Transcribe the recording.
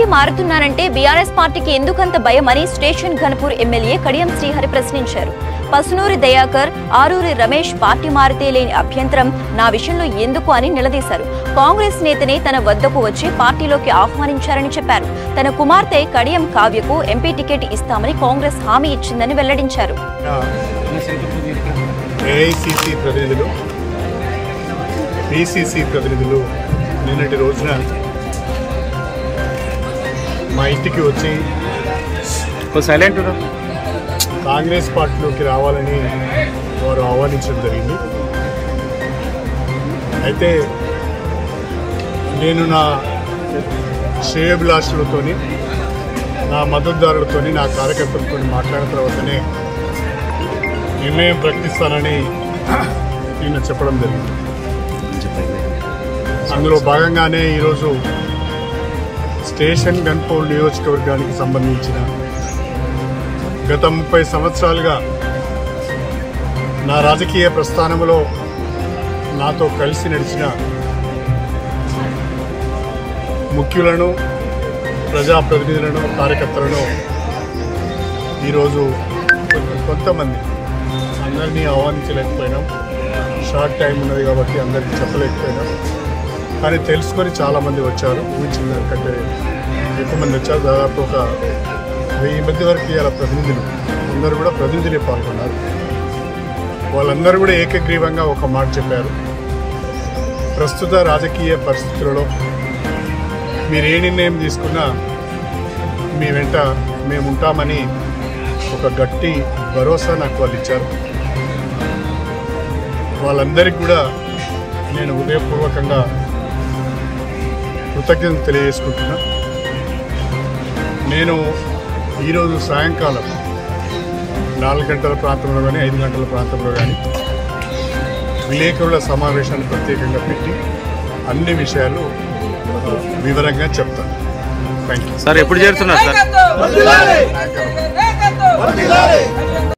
Party మారుతున్నానంటే BRS పార్టీకి ఎందుకంత భయమని స్టేషన్ ఘనపూర్ ఎమ్మెల్యే కడియం శ్రీహరి ప్రశ్నించారు. పసునూరి దయాకర్, ఆరూరి రమేష్ పార్టీ మారితే లేని అభ్యంతరం నా విషయంలో ఎందుకు అని నిలదీశారు. కాంగ్రెస్ నేతనే తన వద్దకు వచ్చి పార్టీలోకి ఆహ్వానించారని చెప్పారు. తన కుమార్తె కడియం కావ్యకు ఎంపీ టికెట్ ఇస్తామని కాంగ్రెస్ హామీ ఇచ్చిందని వెల్లడించారు. ఏఐసిసి ప్రతినిధులు, పిసిసి ప్రతినిధులు నిన్నటి రోజున మా ఇంటికి వచ్చి కాంగ్రెస్ పార్టీలోకి రావాలని వారు ఆహ్వానించడం జరిగింది. అయితే నేను నా శ్రేయోభిలాషులతోని, నా మద్దతుదారులతోని, నా కార్యకర్తలతో మాట్లాడిన తర్వాతనే నిర్ణయం ప్రకటిస్తానని నిన్న చెప్పడం జరిగింది. అందులో భాగంగానే ఈరోజు స్టేషన్ గన్పూర్ నియోజకవర్గానికి సంబంధించిన గత 30 సంవత్సరాలుగా నా రాజకీయ ప్రస్థానంలో నాతో కలిసి నడిచిన ముఖ్యులను, ప్రజాప్రతినిధులను, కార్యకర్తలను ఈరోజు కొంతమంది, అందరినీ ఆహ్వానించలేకపోయినాం. షార్ట్ టైం ఉన్నది కాబట్టి అందరికీ చెప్పలేకపోయినాం. కానీ తెలుసుకొని చాలామంది వచ్చారు. ఊహించిన దానికంటే ఎక్కువ మంది వచ్చారు. దాదాపు ఒక 1000 మంది వరకు ఇవాళ ప్రతినిధులు, అందరూ కూడా ప్రతినిధులే పాల్గొన్నారు. వాళ్ళందరూ కూడా ఏకగ్రీవంగా ఒక మాట చెప్పారు. ప్రస్తుత రాజకీయ పరిస్థితులలో మీరు ఏ నిర్ణయం తీసుకున్నా మీ వెంట మేము ఉంటామని ఒక గట్టి భరోసా నాకు వాళ్ళు ఇచ్చారు. వాళ్ళందరికీ కూడా నేను హృదయపూర్వకంగా కృతజ్ఞతలు తెలియజేసుకుంటున్నా. నేను ఈరోజు సాయంకాలం 4 గంటల ప్రాంతంలో కానీ 5 గంటల ప్రాంతంలో కానీ విలేకరుల సమావేశాన్ని ప్రత్యేకంగా పెట్టి అన్ని విషయాలు వివరంగా చెప్తాను. Thank you sir. ఎప్పుడు చేరుతున్నారు సార్?